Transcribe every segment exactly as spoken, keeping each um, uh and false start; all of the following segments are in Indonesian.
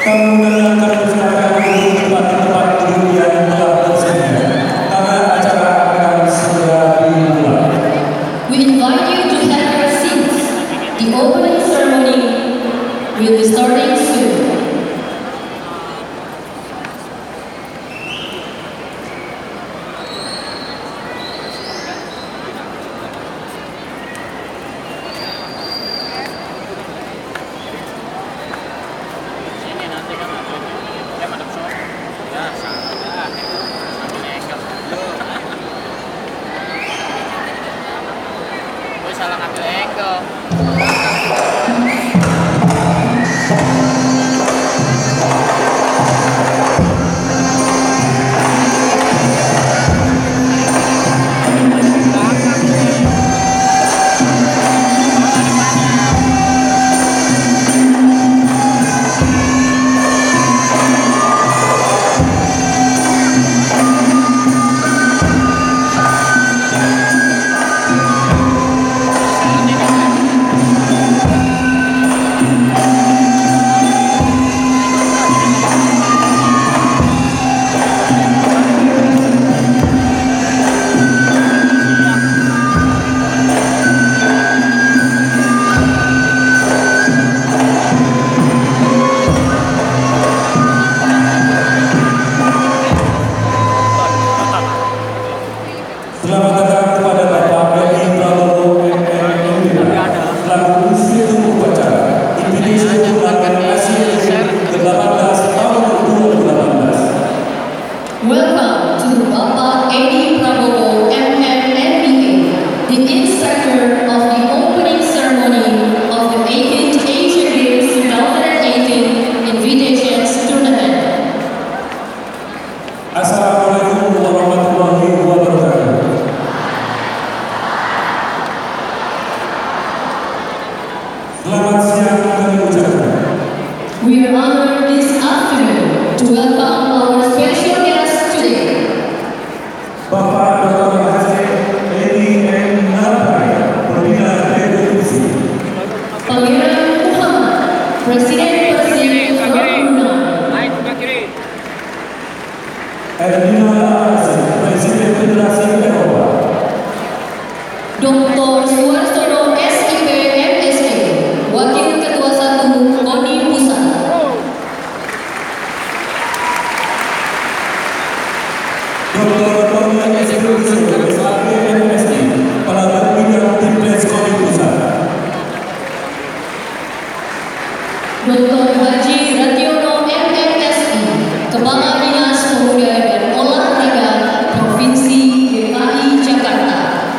Kami mendengarkan persilakan untuk tempat-tempat duduk yang telah tersedia karena acara akan segera dimulai. We invite you to have your seats. The opening ceremony will be starting soon. Salah ngambil angle. Selamat datang kepada Bapak Edi Prabowo M M selaku Inspektur Upacara Indonesia Turnamen Asian Games ke delapan belas tahun dua ribu delapan belas. Welcome to Bapak Edi Prabowo M M N B A, the instructor of the opening ceremony of the eighteenth Asian Games twenty eighteen Invitations Tournament. Assalamualaikum warahmatullahi wabarakatuh. Selamat siang kami ucapkan. We are honored this afternoon to welcome our special guest today, Bapak Doktor Haji Edi M. Narbaya, Pembina Revolusi. Pangeran Muhammad, Presiden Persib Brunei, Naik ke kiri. Erdina Al-Azim, Presiden Federasi Eropa. Doktor Suarsono S I P M S D, Wakil Ketua satu KONI Pusat, Doktor Tony S. Russo, S A P M S D, Kepala Bidang Timnas KONI Pusat. Doktor Haji Radiono M M S I, Kepala Dinas Pemuda dan Olahraga Provinsi D K I Jakarta.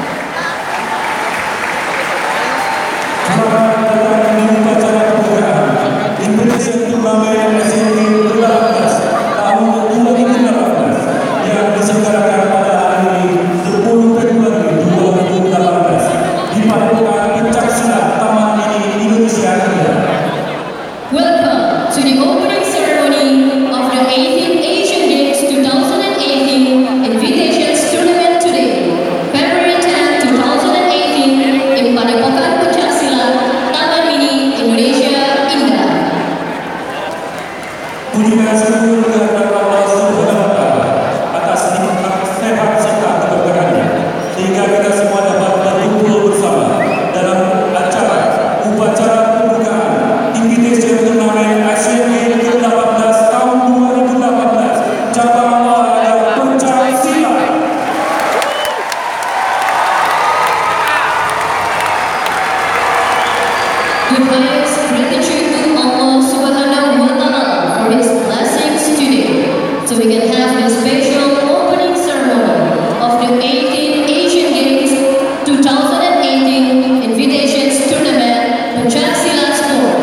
Selamat datang di upacara pembukaan Indonesia Turnamen Asian Games ke delapan belas tahun dua ribu delapan belas yang diselenggarakan pada hari ini sepuluh Februari dua ribu delapan belas di Padepokan Pencaksilat Taman Mini Indonesia Indah. Welcome to the opening ceremony of the eighteenth Asian Games twenty eighteen Invitations Tournament today, February tenth, twenty eighteen, in Padepokan Pencaksilat, Taman Mini, Indonesia Indah. Pujian seluruh kehadiran Allah Subhanahu wa Ta'ala atas nikmat sehat serta keberkahannya sehingga kita semua dapat berkumpul bersama dalam acara upacara pembukaan Invitation Turnamen Asian Games ke delapan belas tahun dua ribu delapan belas cabang olahraga pencaksilat. The highest gratitude to Allah Subhanahu wa Ta'ala for His blessings today, so we can have the special opening ceremony of the eighteenth Asian Games twenty eighteen Invitations Tournament Pencaksilat Sport.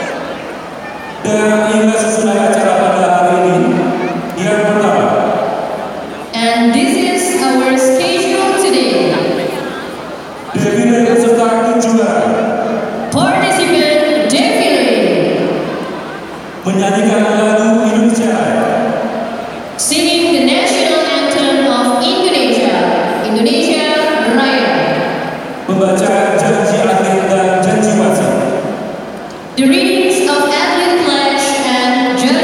Dan inilah sesuai acara pada hari ini. Yang pertama, And this is our schedule today. defile beserta kejuaraan Participant defile, menyanyikan lagu Indonesia Raya, singing the national anthem of Indonesia, Indonesia Raya. membaca janji atlet dan janji wasit, The readings of athlete pledge and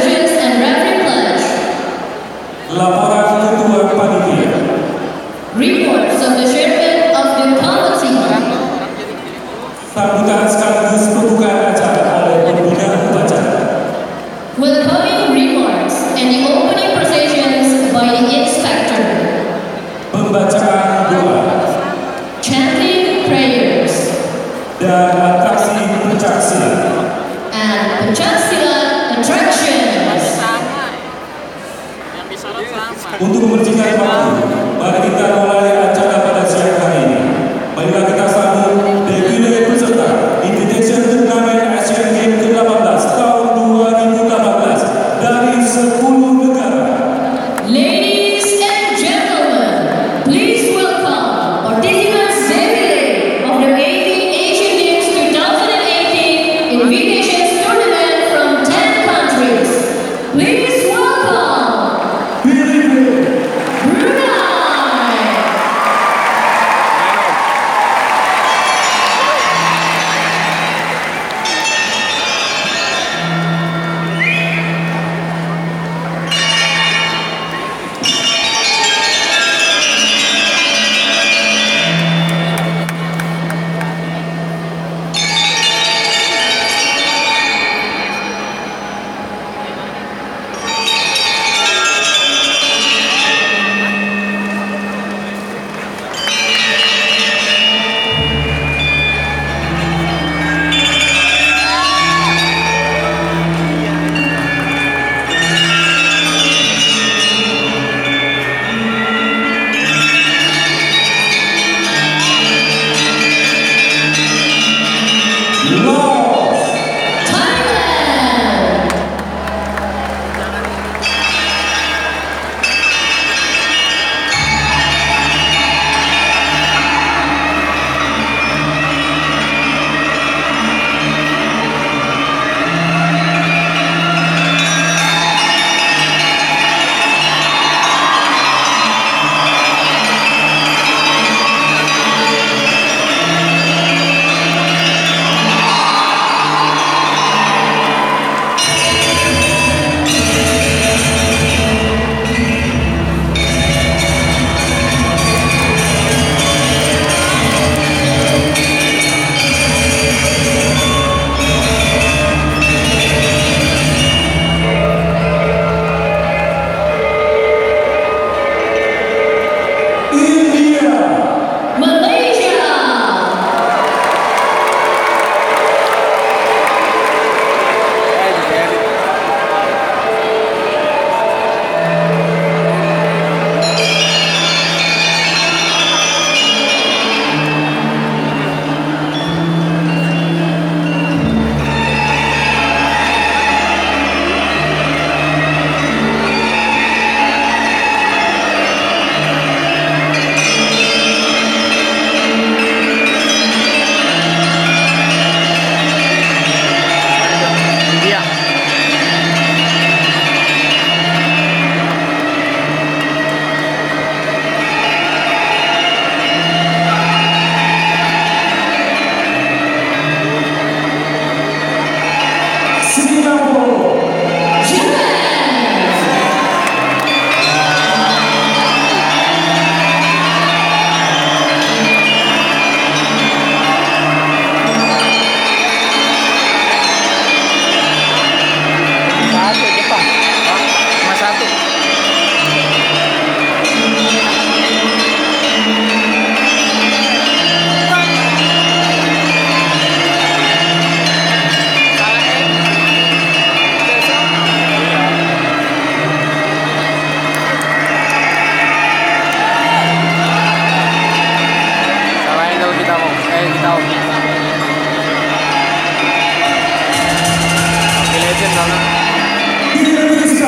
Welcoming remarks and the opening processions by the inspector. Pembacaan doa. Chanting prayers. Dan atraksi pencaksilat. And pencaksilat attractions. Sama. Yang disorot sama. Untuk mempersingkat waktu, mari kita mulai acara pada siang hari ini. Marilah kita sambut defile peserta Invitation Turnamen Asian Games ke delapan belas tahun dua ribu delapan belas dari sepuluh negara. Ladies and gentlemen, please welcome participants defile of the eighteenth Asian Games twenty eighteen Invitations Tournament from ten countries. Please welcome Philippines, Brunei, Laos, Thailand, India, Malaysia, India. Singapura, Japan, Satu Jepang. Cuma satu. Salahin daw kita mo. Eh, kita mo. Happy Legend na na. Indonesia,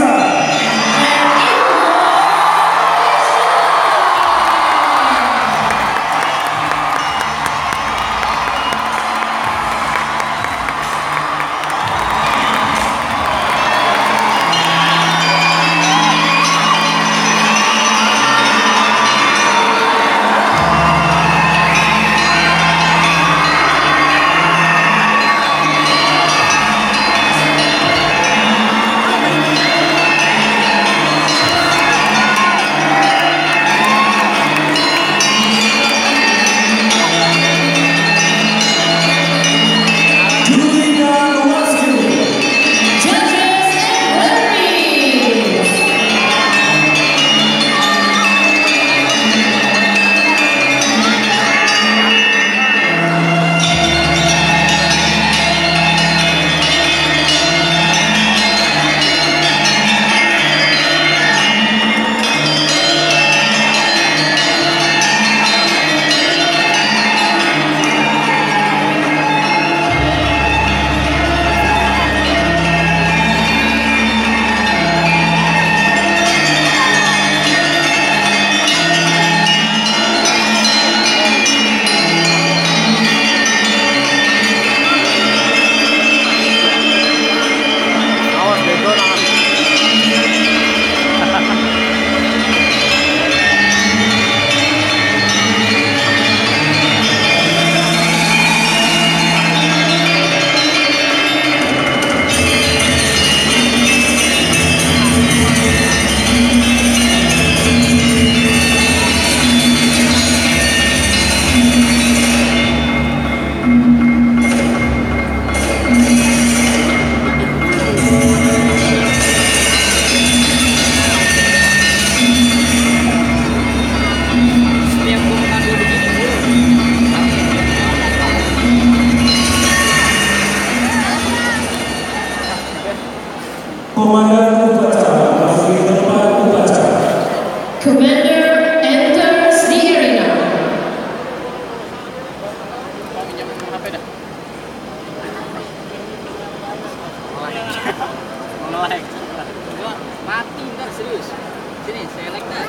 Komandan upacara memasuki tempat upacara. Commander enters the arena. Mati ntar serius. Sini, saya like dah.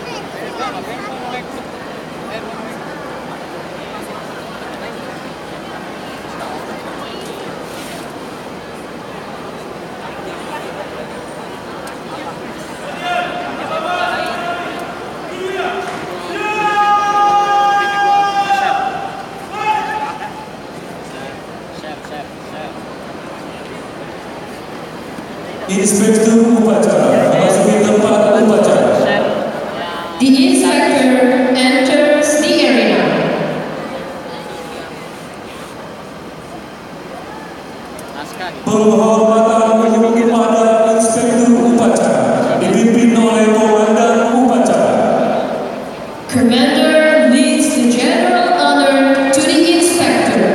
Inspektur upacara memasuki tempat upacara. The inspector enters the arena. Penghormatan kepada inspektur upacara dipimpin oleh komandan upacara. Commander leads the general honor to the inspector.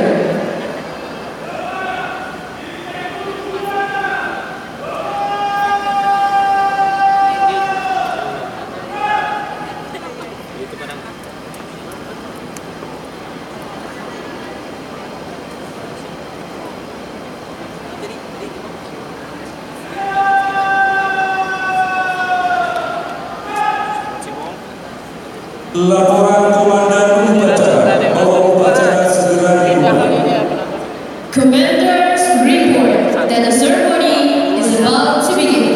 Laporan komandan upacara bahwa upacara segera dimulai. Commanders report that the ceremony is about to begin.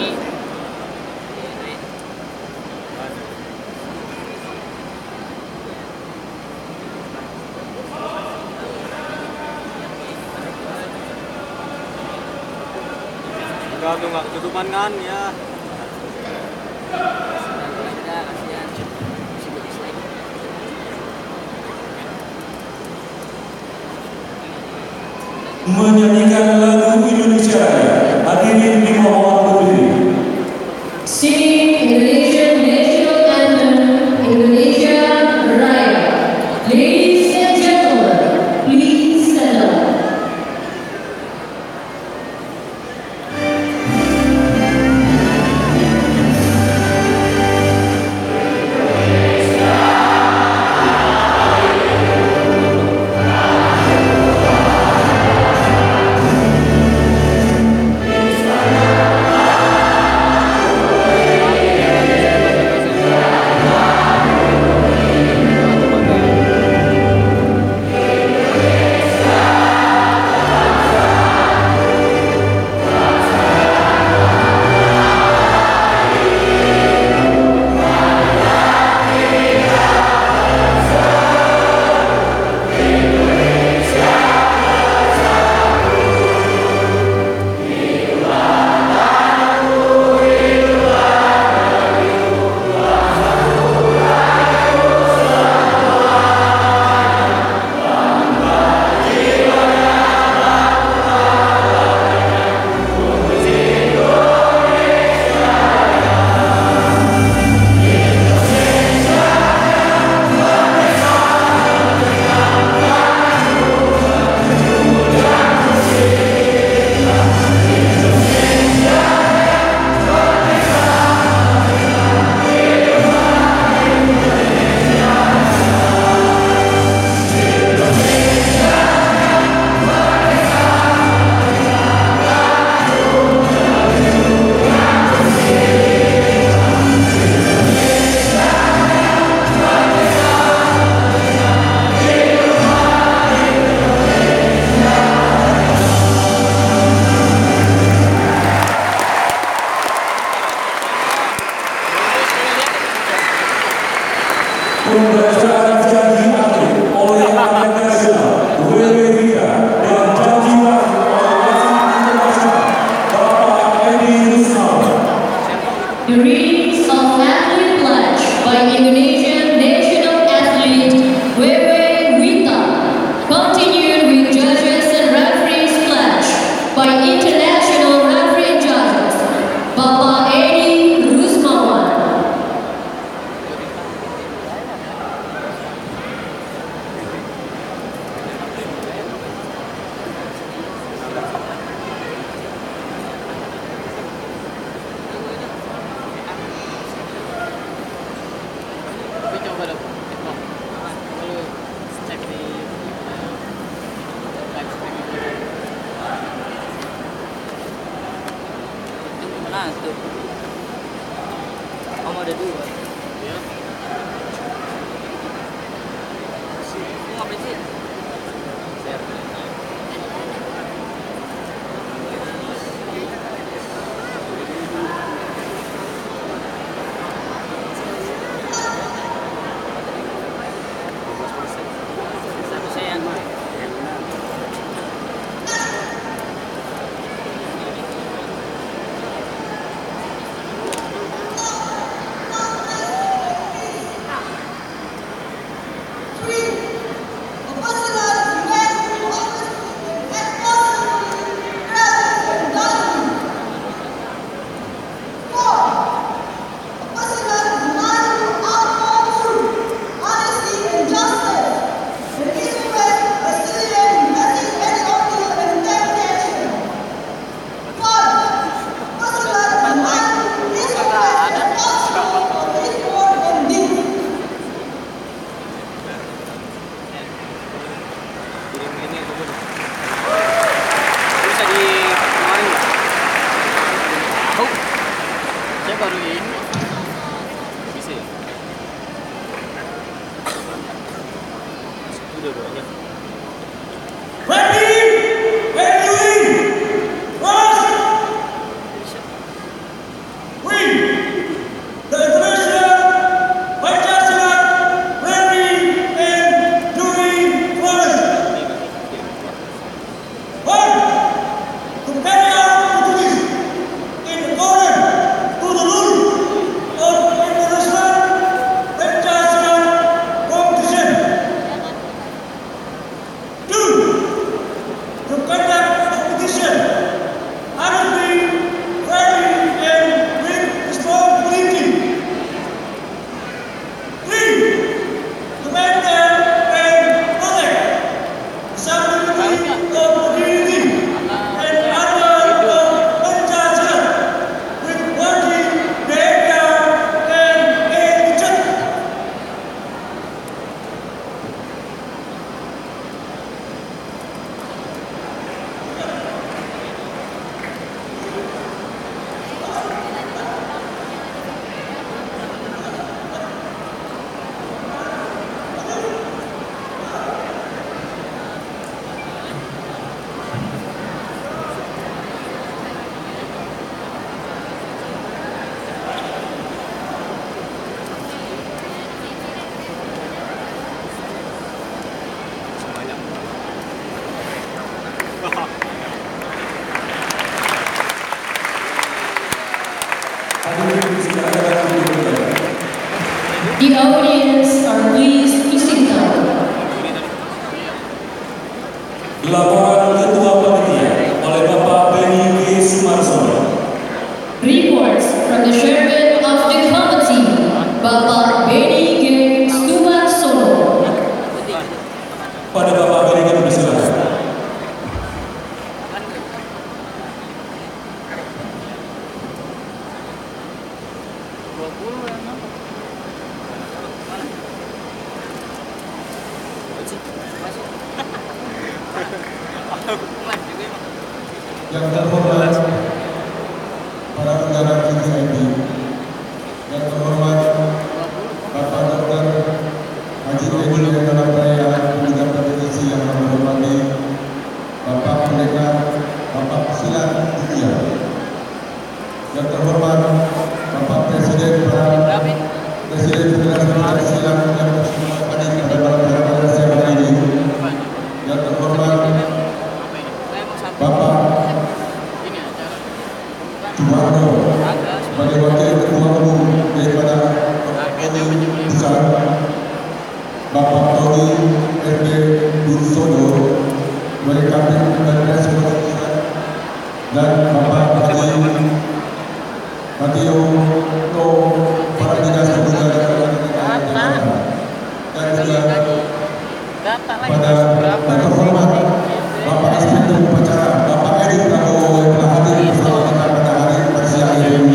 Enggak tuh nggak ketutupan kan ya. Menyanyikan lagu Indonesia Raya, hadirin dimohon berdiri. Singing Indonesian national anthem, Indonesia Raya. Ladies and gentlemen, please stand up. Pembacaan janji akhir oleh Atlet Nasional W W Rita dan janji akhir oleh wasit internasional Bapak Edi Rusmawan. The readings of athlete pledge by Indonesian national athlete W W Rita, continued with judges and referees pledge by international referee judges Bapak Edi Rusmawan. Satu. Kamu ada dua. Ya. Kamu ngapain sih? Share. Satu sayang. Bisa di kemarin nggak? Oh, saya baru ini. Bisa ya? Udah dua-duanya. Ready? Ready? Rush! Win! The international Pancasila ready and doing rush! One! To carry out duties in accordance to the rule of international Pancasila competition. Two! To conduct competition harus be ready and with responsibility. Three! To maintain and protect the sovereignty of the community and honor of Pancasila with wajib, behavior, and etiquette. The audience are pleased to sit down. Laporan Ketua Panitia oleh Bapak Benny G. Sumarsono. Reports from the chairman of the committee, Bapak Benny G. Sumarsono. Pada Bapak Benny G. Sumarsono. dua puluh yang mana? Masih. Masih. Yang terhormat para undangan V V I P, yang terhormat Bapak Doktor Haji Edi Rekana Perayaan Pemuda Provinsi yang kami hormati, Bapak Pendekar Bapak Silat Dunia, yang terhormat Bapak Presiden Presiden Federasi Pencak Silat yang hadir pada malam hari siang hari ini, yang terhormat Bapak Sumarno sebagai Wakil Ketua Umum daripada Pusat, Bapak Tony R D Dursono sebagai Kabin Pendas Pusat, dan Bapak Haji Matio To para dinas pemuda dan juga pada yang terhormat Bapak Inspektur Upacara Bapak Edi Prabowo yang telah hadir bersama kita pada hari pada siang ini.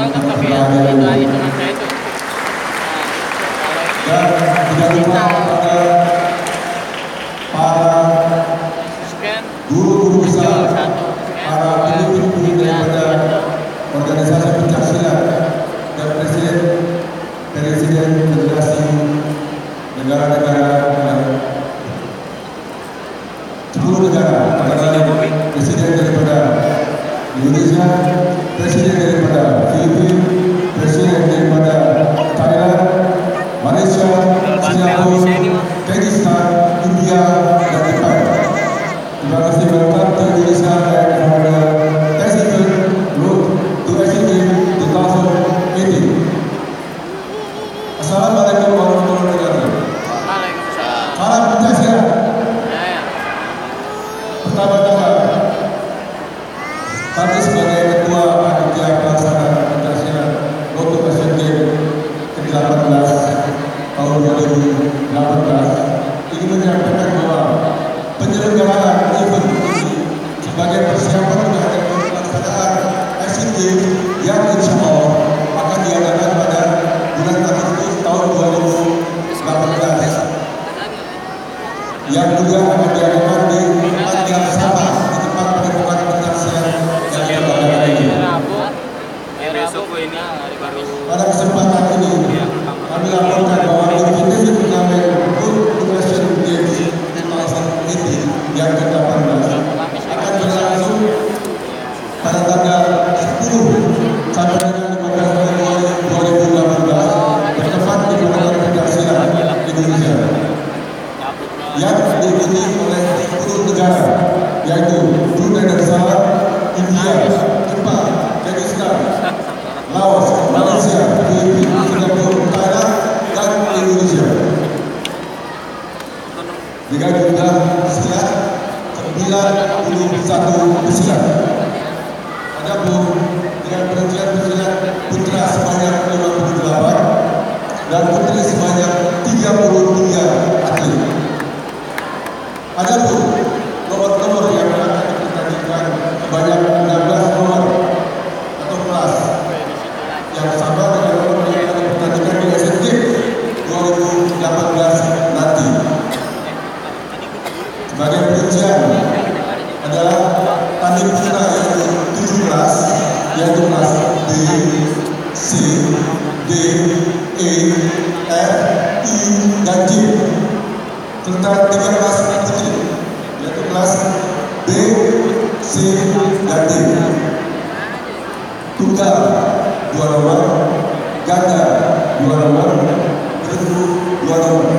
Dan tidak lupa pada para guru-guru yang insya Allah akan diadakan pada bulan Agustus tahun dua ribu delapan belas, yang juga akan diadakan di tempat yang sama, di tempat penerimaan pencaksilat yang kita adakan ini. Pada kesempatan ini kami laporkan bahwa Indonesia Turnamen World Asian Games dua ribu delapan belas yang ke delapan belas akan berlangsung pada tanggal sepuluh sampai dengan lima belas Februari dua ribu delapan belas bertempat di Pengadilan Pencaksilat Indonesia yang diikuti oleh sepuluh negara, yaitu Brunei Darussalam, India, Jepang, Pakistan, Laos, Malaysia, Filipina, Singapura, Thailand, dan Indonesia. Dengan jumlah pesilat sembilan puluh satu pesilat. Adapun dengan perincian pesilat putra sebanyak lima puluh delapan dan putri sebanyak tiga puluh tiga atlet. Adapun nomor-nomor yang akan dipertandingkan sebanyak enam belas nomor atau kelas yang sama dengan nomor yang akan dipertandingkan di Asian Games dua ribu delapan belas nanti. Sebagai perincian adalah tanding putra yaitu tujuh kelas, yaitu kelas B, C, D, E, F, I, dan J, serta tiga kelas putri yaitu kelas B, C, dan D. Tunggal dua nomor, ganda dua nomor, bergu dua nomor.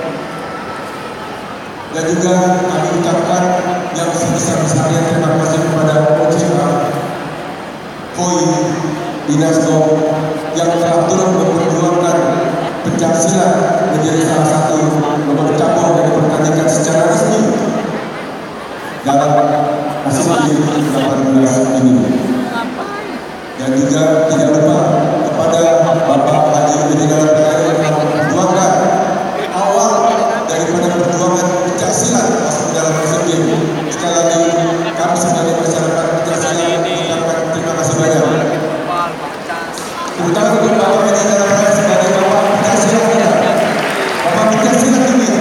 Dan juga kami ucapkan yang sebesar-besarnya terima kasih kepada O C A, Koi, Dinasgo yang telah turut memperjuangkan pencaksilat menjadi salah satu nomor cabang yang dipertandingkan secara resmi dalam Asian Games delapan belas ini. Dan juga tidak lupa kepada Bapak Haji Meninggal yang telah memperjuangkan awal daripada perjuangan pencaksilat masuk ke dalam Asian Games. Sekali lagi kami sebagai masyarakat pencaksilat mengucapkan terima kasih banyak. Terutama untuk Bapak Meninggal sebagai Bapak pencaksilat kita, Bapak pencaksilat dunia.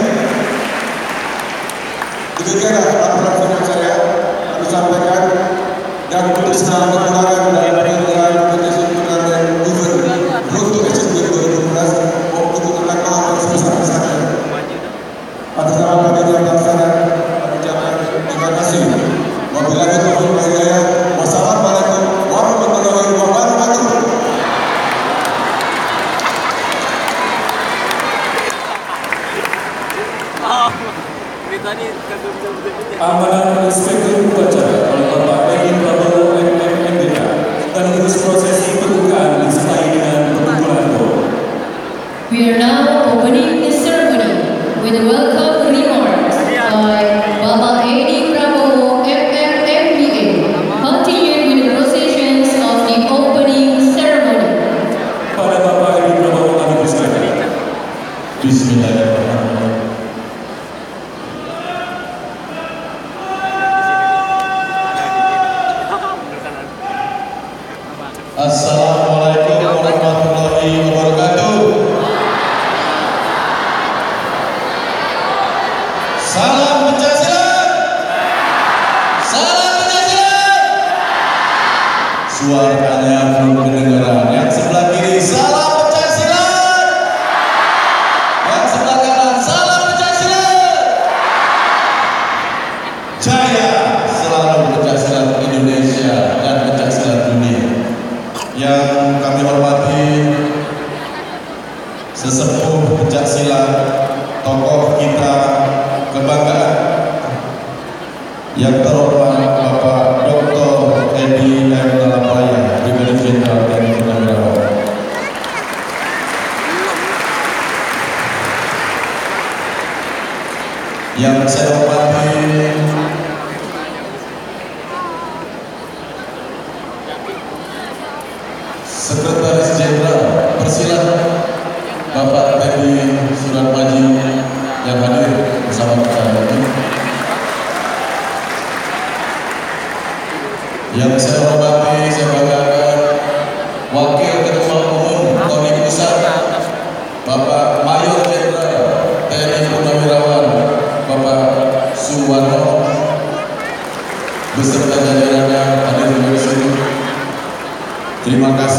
Demikianlah laporan singkat saya kami sampaikan, dan untuk segala kekurangan dan penyelenggaraan Indonesia Turnamen Event untuk Asian Games dua ribu delapan belas mohon diperkenan maaf sebesar-besarnya. Atas nama panitia pelaksana kami ucapkan terima kasih. Wabillahi taufiq wal hidayah. Wassalamualaikum warahmatullahi wabarakatuh. Amanah Inspektur Upacara oleh Bapak Edi Prabowo M M D K sekaligus prosesi pembukaan disertai dengan pengumpulan gol. We are now opening the ceremony with a welcome remarks by Bapak Edi Prabowo M M D K, continued with the processions of the opening ceremony. Pada Bapak Edi Prabowo kami persilakan. Bismillahirrahmanirrahim. Assalamualaikum warahmatullahi wabarakatuh. Salam pencaksilat. Salam pencaksilat. Suaranya belum kedengaran. Yang sebelah kiri salam pencaksilat. Yang sebelah kanan salam pencaksilat. Jaya selalu pencaksilat Indonesia dan pencaksilat dunia. Yang kami hormati sesepuh pencaksilat, tokoh kita kebanggaan, yang terhormat Bapak Doktor Edi M. Nalapaya, Brigadir Jenderal T N I Purnawirawan. Yang saya hormati Sekretaris Jenderal Persilat Bapak Teddy Suratmaji yang hadir bersama kita ini. Yang saya hormati, saya banggakan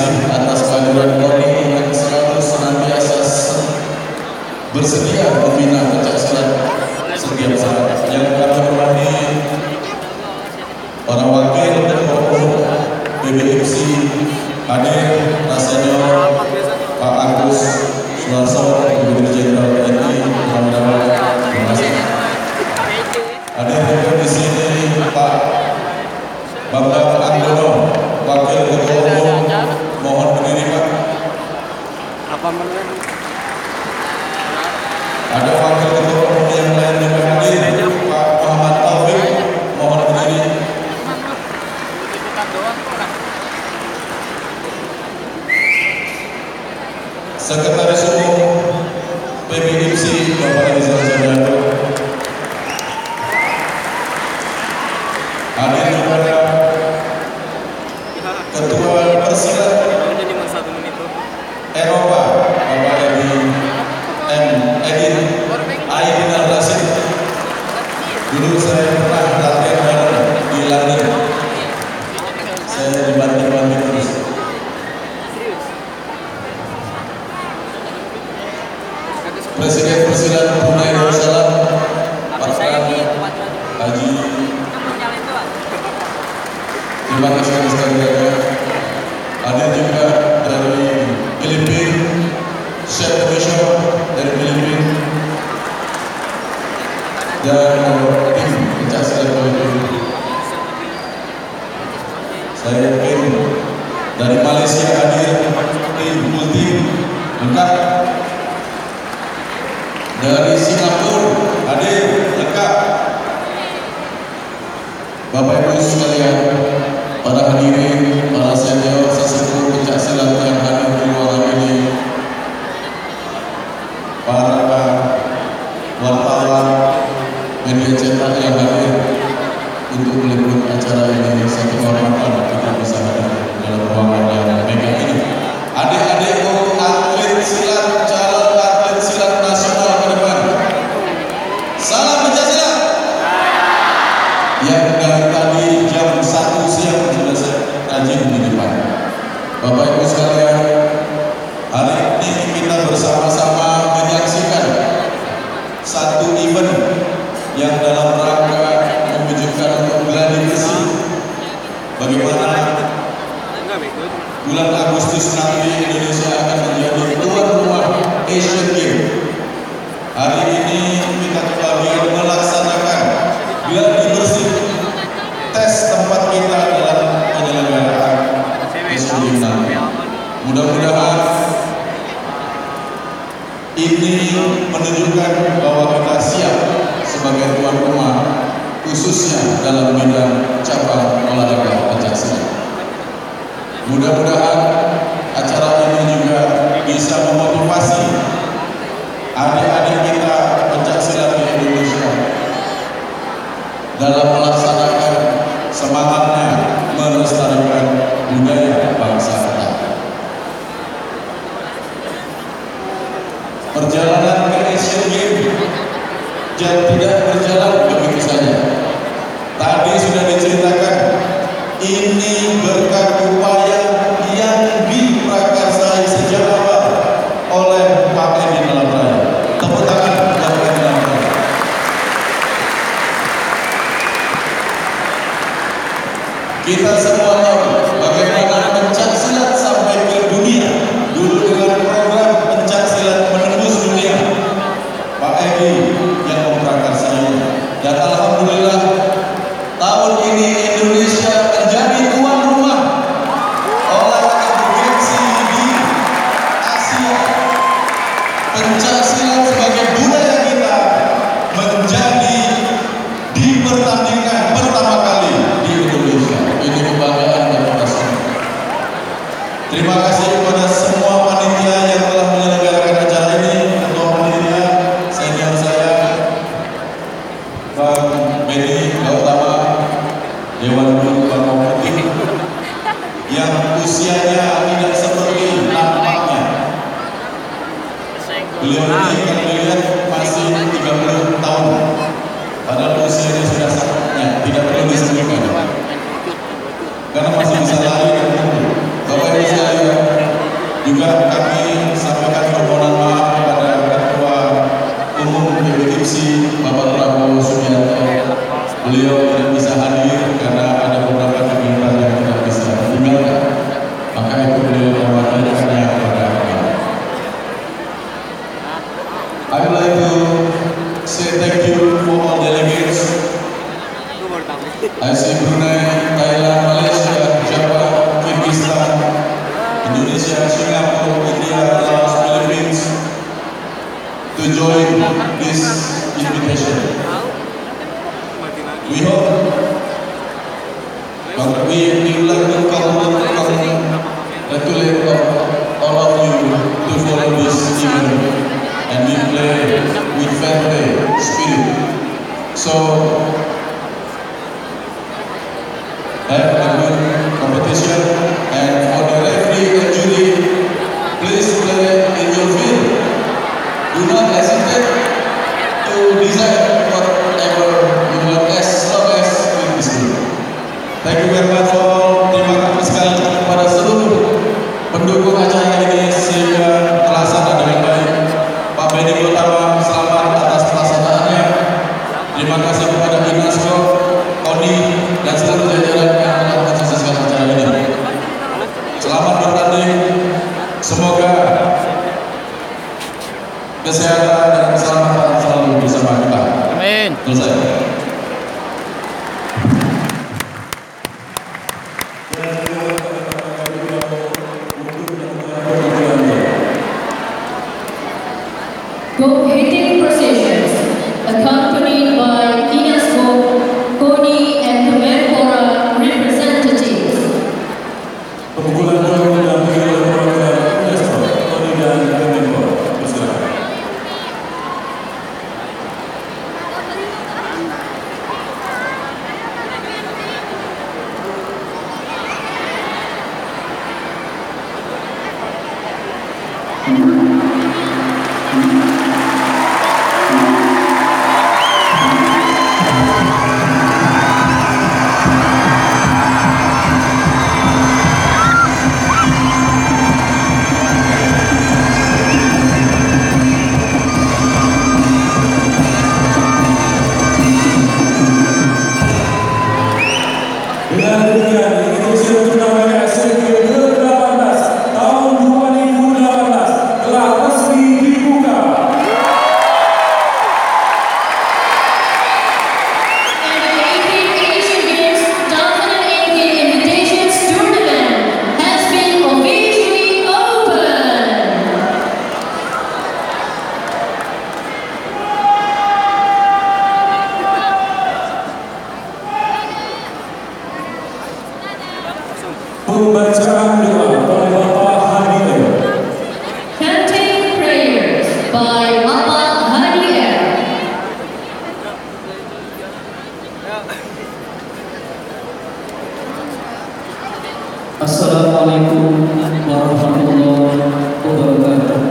kasih atas kehadiran KONI yang selalu senantiasa bersedia membina pencaksilat setiap saat. Yang kami hormati para wakil ketua umum B B M C hadir, rasanya Pak Agus Suarso, Gubernur Jenderal T N I, terima kasih. Hadir juga di sini Pak Bambang Anggono, Wakil Ketua Umum, mohon berdiri Pak. Apa menurut? Ada Wakil Ketua Umum yang lain juga hadir, Pak Muhammad Taufik, mohon berdiri. Sekretaris Umum P B M C Bapak Rizal Jadianto, hadir juga Ketua Persilat Eropa Bapak Edi M. Edin Aidin Al-Rasid. Dulu saya pernah latihan bareng di London, saya dibantu-bantu terus. Presiden Persilat Brunei Darussalam Pak Haji, terima kasih atas kehadirannya. Hadir juga dari Filipina, Chef Bishop dari Filipina, dan tim pencaksilat Filipina. Saya yakin dari Malaysia hadir tim multi lengkap. Dari Singapura hadir lengkap. Bapak Ibu sekalian, para hadirin, para senior sesepuh pencaksilat yang hadir di ruangan ini, para wartawan, media cetak yang hadir untuk meliput acara ini, satu kehormatan kita bisa hadir dalam ruangan yang megah ini. Adik-adikku atlet silat, calon atlet silat nasional ke depan, salam pencaksilat. Yang dari tadi jam satu siang sudah saya rajin di depan. Bapak Ibu sekalian, hari ini kita bersama-sama menyaksikan satu event yang dalam rangka mewujudkan untuk gladi bersih. Bagaimana bulan Agustus nanti Indonesia akan menjadi tuan rumah Asian Games. Hari ini kita kebagian melaksanakan gladi bersih, tes tempat kita dalam penyelenggaraan Asian Games nanti. Mudah-mudahan ini menunjukkan bahwa kita siap sebagai tuan rumah, khususnya dalam bidang cabang olahraga pencaksilat. Mudah-mudahan acara ini juga bisa memotivasi adik-adik kita pencaksilat di Indonesia dalam melaksanakan semangatnya melestarikan budaya bangsa kita. Perjalanan ke Asian Games tidak berjalan begitu saja. Tadi sudah diceritakan, ini berkat upaya yang diprakarsai sejak awal oleh Pak Edi dalam raya. Tepuk tangan untuk Pak Edi dalam raya. Kita semua tahu bagaimana pencaksilat sampai ke dunia. Dulu dengan program pencaksilat menembus dunia, Pak Edi yang memprakarsainya. Dan alhamdulillah tahun ini Indonesia menjadi tuan rumah olahraga bergengsi di Asia. Pencaksilat sebagai budaya kita menjadi dipertandingkan pertama kali di Indonesia. Ini kebanggaan bagi kita semua. Terima kasih kepada semua panitia yang telah menyelenggarakan acara ini. Ketua panitia senior saya Bang Beni Gautama, Dewan Guru Bang Putih, yang usianya tidak seperti nampaknya. Beliau ini kalau dilihat masih tiga puluh tahun, padahal usianya sudah sangatnya tidak perlu disebutkan karena masih bisa lari dan mundur. Bapak Ibu sekalian, Juga kami sampaikan permohonan maaf kepada Ketua Umum P B I P S I Bapak Prabowo Subianto. Beliau tidak bisa hadir karena ada beberapa kegiatan yang tidak bisa tinggalkan. Maka itu beliau mewakilkannya kepada kami. I would like to say thank you for all delegates. I see Brunei, Thailand, Malaysia, Japan, Kyrgyzstan, Indonesia, Singapore, India, Laos, Philippines to join this invitation. We hope, but we, we would like to congratulate all of you to follow this event, and we play with fair play spirit. So have a good competition, and for the referee and jury, please play in your field. Do not hesitate to decide whatever you want as long as it is good. Thank you very much for terima kasih sekali kepada seluruh pendukung acara ini sehingga terlaksana dengan baik. Pak Benny Gotama, selamat atas pelaksanaannya. Terima kasih kepada Inasco, Koni, dan seluruh jajaran yang telah mensukseskan acara ini. Selamat bertanding. Semoga kesehatan dan keselamatan selalu bersama kita. Amin. Selesai. Go-hitting processions, accompanied by Inasco, Koni, and Kemenpora representatives. Pemukulan jauh didampingi oleh perwakilan Inasco, Koni, dan Kemenpora. Silakan. Dengan demikian, Indonesia Turnamen S C G ke delapan belas tahun dua ribu delapan belas telah resmi dibuka. And the eighteenth Asian Games twenty eighteen Invitations Tournament has been officially opened. Pembacaan doa oleh Bapak Hadi M. Chanting prayers by Bapak Hadi M. Assalamualaikum warahmatullahi wabarakatuh.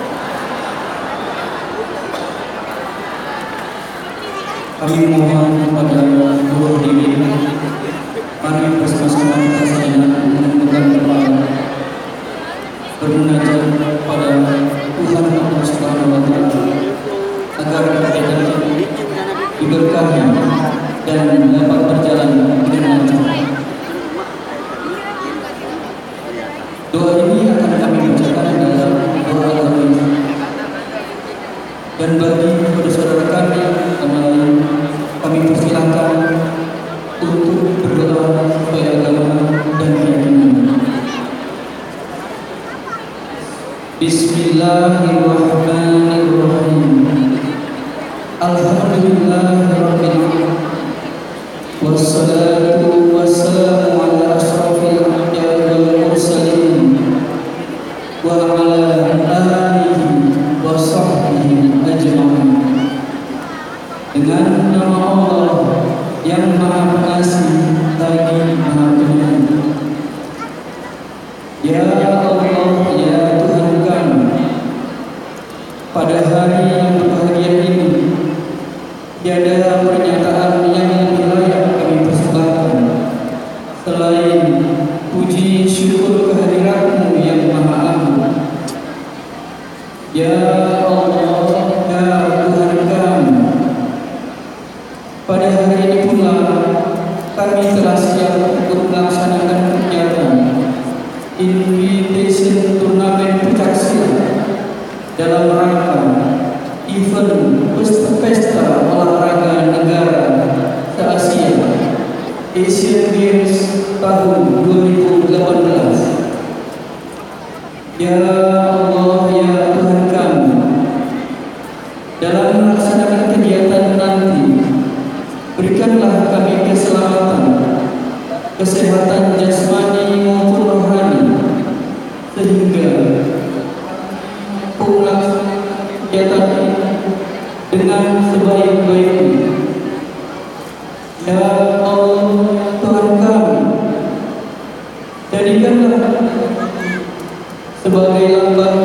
Kami mohon kepada seluruh diri, mari bersama-sama kita sekalian menundukkan kepala, bermunajat kepada Tuhan Allah Subhanahu wa Ta'ala agar kita diberkahi dan dapat berjalan dengan lancar. Doa ini akan kami bacakan dalam doa agama. Dan bagi saudara-saudara kami yang lain, kami persilakan untuk berdoa supaya agama dan keyakinan. Bismillahirrahmanirrahim. Alhamdulillahirrahmanirrahim. Wassalatu wassalamu ala asrafil anbiya'i wal mursalin wa ala alihi wa sahbihi ajma'in. Dengan nama Allah yang Maha Pengasih lagi Maha Penyayang. Ya Allah, ya Tuhan kami, pada hari yang berbahagia ini tiada pernyataan yang lebih layak kami persembahkan selain puji syukur kehadirat-Mu yang Maha Agung Invitation Turnamen Pencaksilat dalam rangka event pesta olahraga negara se-Asia Asian Games tahun dua ribu delapan belas. Ya Allah, ya Tuhan kami, dalam melaksanakan kegiatan nanti, berikanlah kami keselamatan, kesehatan jasmani maupun rohani, sehingga pelaksanaan kegiatan ini dengan sebaik-baiknya. Ya Allah, Tuhan kami, jadikanlah sebagai lambang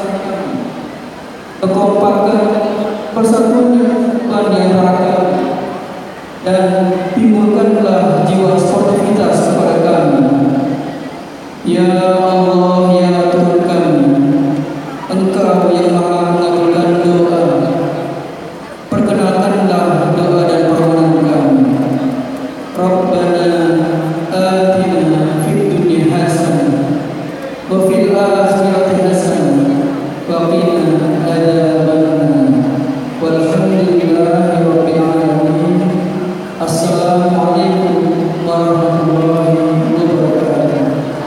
kekompakan, persatuan di antara kami, dan timbulkanlah jiwa sportivitas kepada kami. Ya Allah, ya Tuhan kami, Engkau yang maha mengabulkan doa, perkenalkanlah doa dan permohonan kami. Rabbana atina fid dunya hasanah wa fil akhirati hasanah wa qina adzabannar. Walhamdulillahi rabbil alamin. Assalamualaikum warahmatullahi wabarakatuh.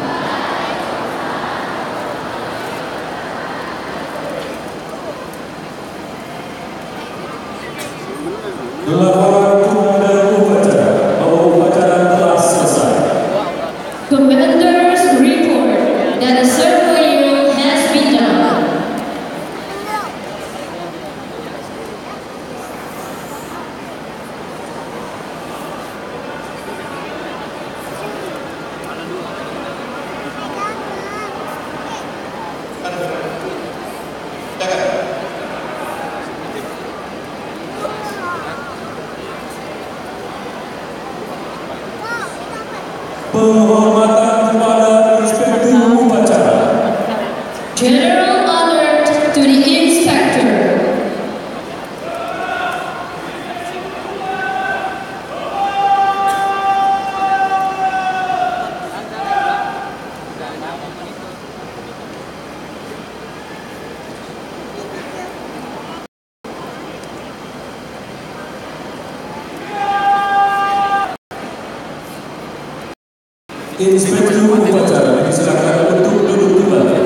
Laporan komandan upacara bahwa upacara telah selesai. Commanders report that the ceremony has been done. Penghormatan kepada inspektur upacara. General honor to the inspector. Inspektur upacara disilakan untuk duduk kembali.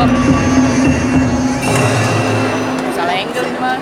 Salah angle mah.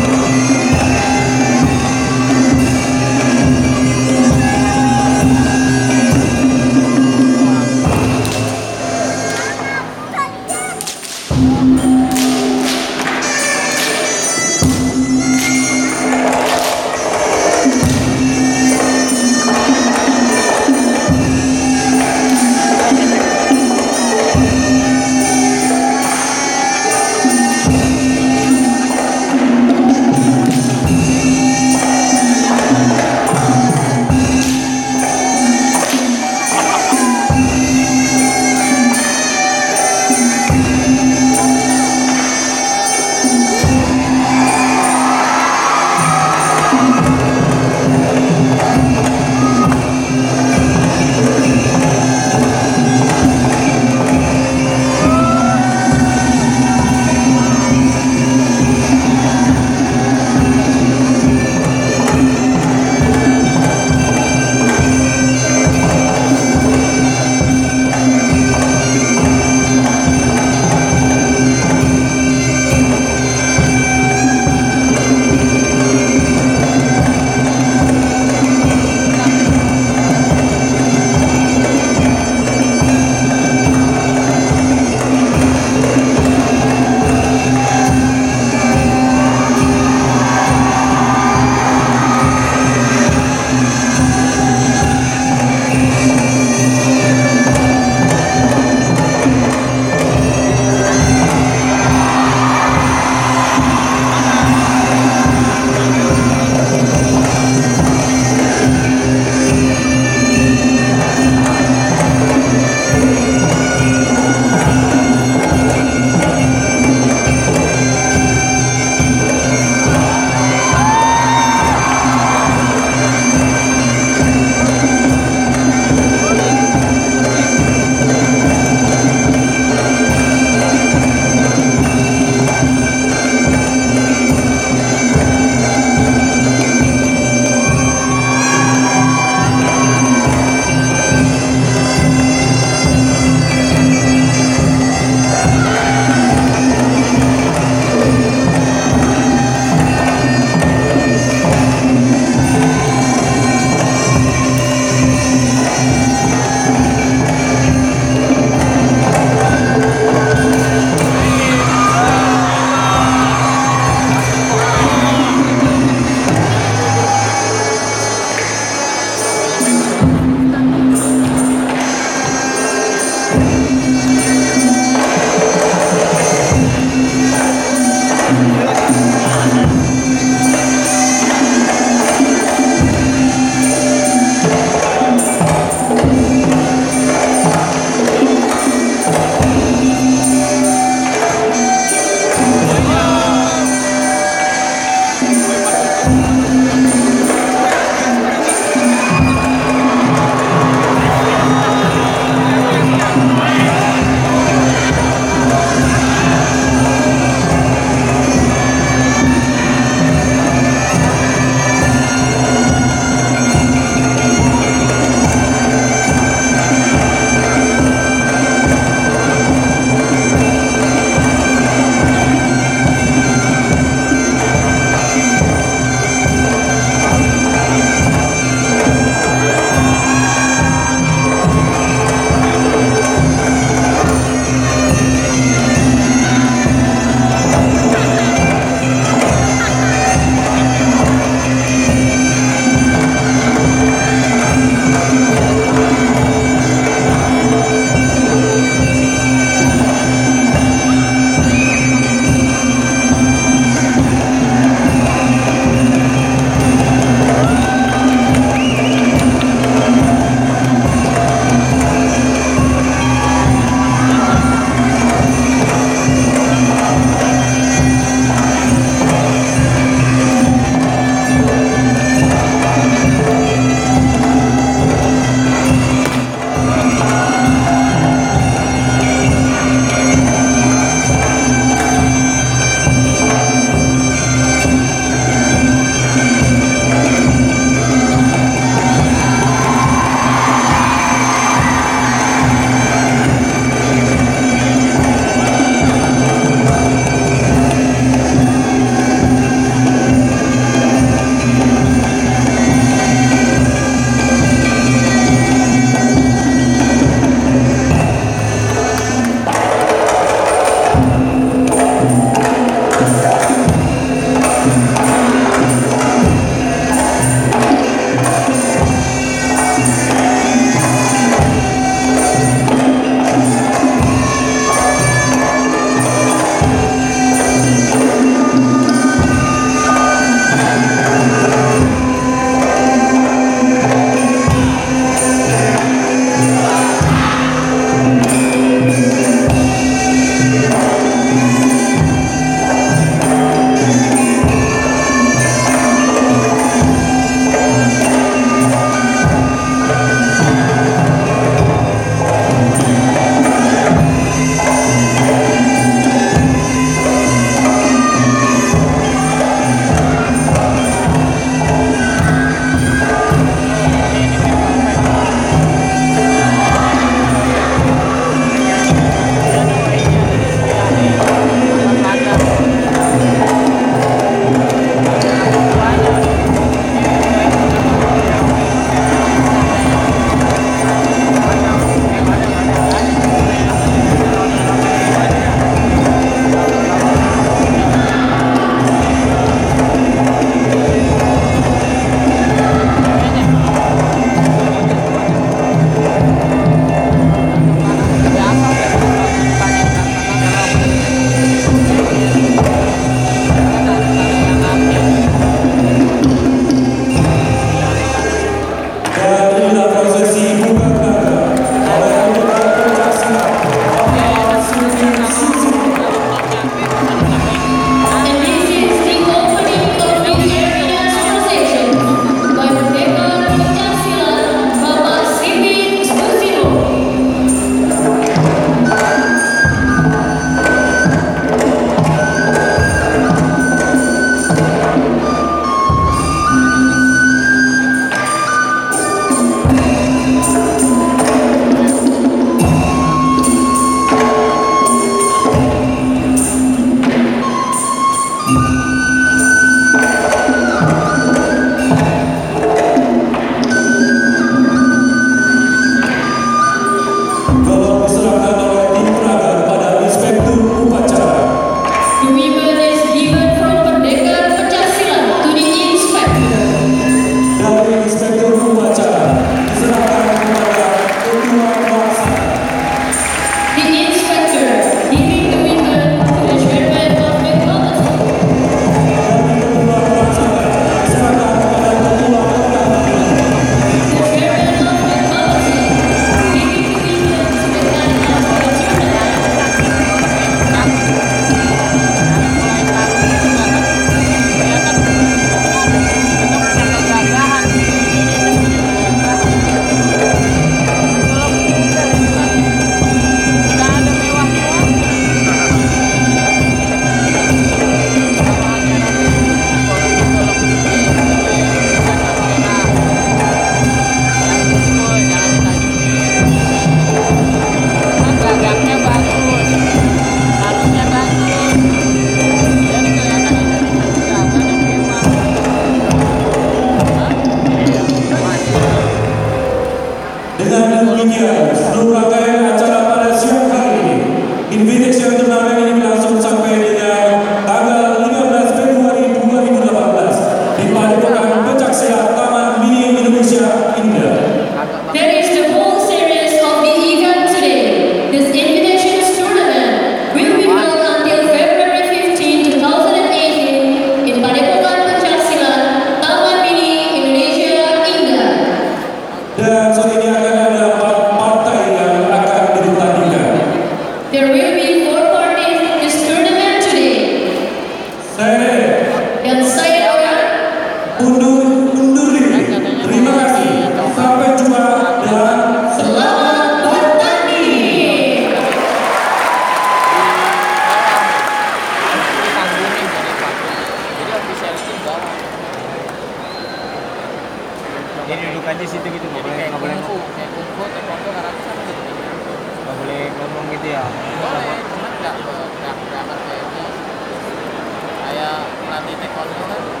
Jadi dudukannya situ gitu, nggak boleh nggak boleh kungfu, kayak kungfu, taekwondo, karate sama gitu. nggak boleh ngomong gitu ya. Boleh, cuma nggak teriak-teriakan kayak ini. Kayak pelatih taekwondo kan